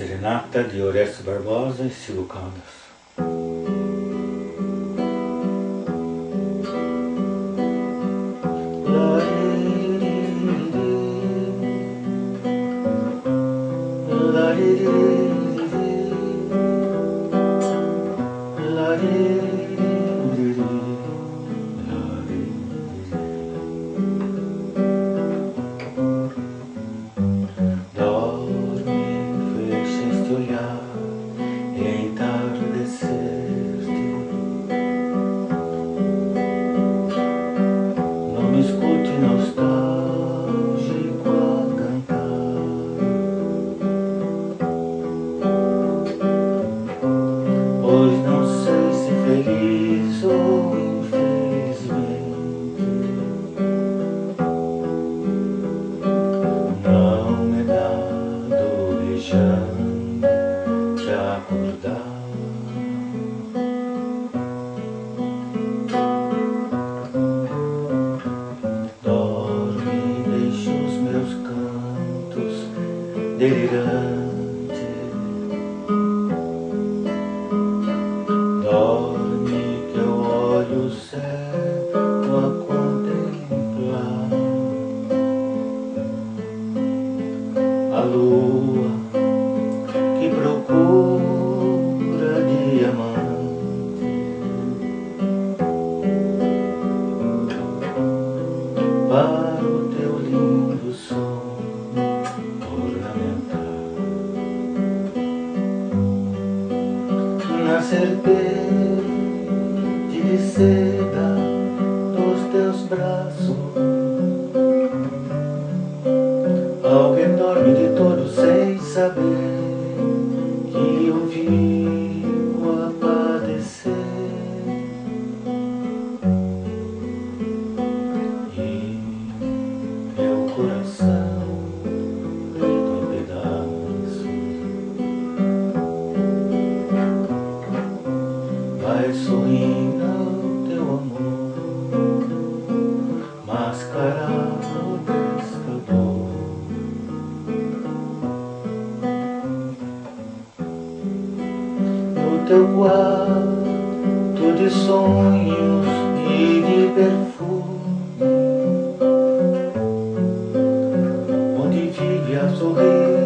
Serenata de Orestes Barbosa e Ciro Caldas. Escute nostálgico a cantar, pois não sei se feliz ou infelizmente não me é dado beijando te acordar. Delirante, dorme que eu olho o céu a contemplar a lua que procura diamante para o teu lindo som. Na serpente de seda dos teus braços, alguém dorme de todo sem saber que eu vivo a padecer. E meu coração feito em pedaços vai sorrindo ao teu amor, mascarado desta dor. No teu quarto de sonhos e de perfume, onde vive a sorrir